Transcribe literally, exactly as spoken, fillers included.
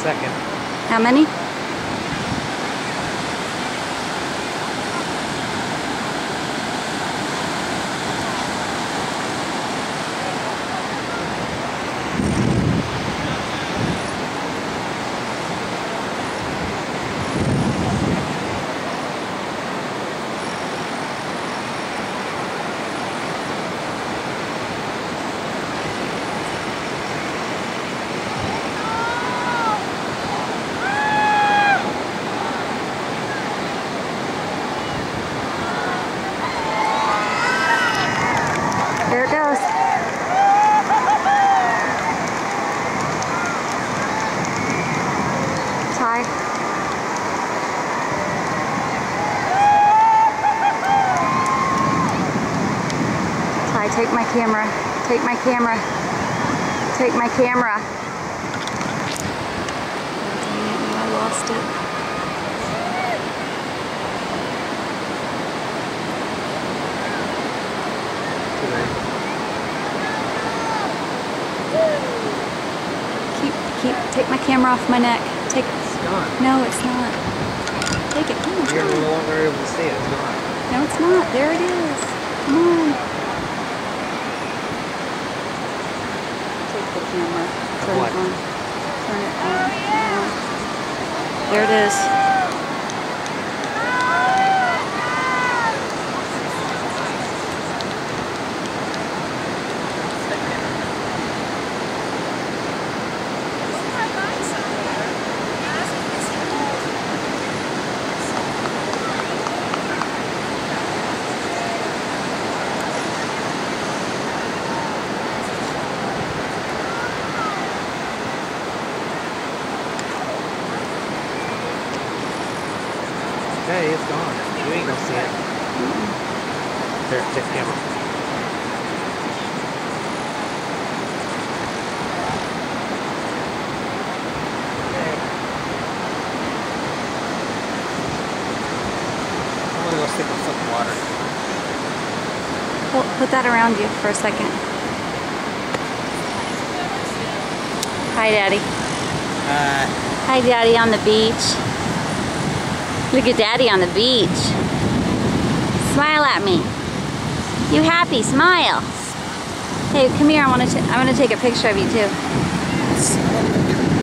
second. How many? Here it goes. Ty. Ty, take my camera. Take my camera. Take my camera. Dang it, I lost it. Keep, keep, take my camera off my neck. Take it. It's gone. No, it's not. Take it. Come on. You're no longer able to see it. It's gone. No, it's not. There it is. Come on. Take the camera. Turn What? it on. Turn it on. Yeah. There it is. Okay, it's gone. You ain't gonna see it. Mm-mm. Here, take the camera. Okay. I'm gonna go stick with some water. Put, put that around you for a second. Hi, Daddy. Uh, Hi, Daddy on the beach. Look at Daddy on the beach. Smile at me. You happy? Smile. Hey, come here. I want to. I want to take a picture of you too.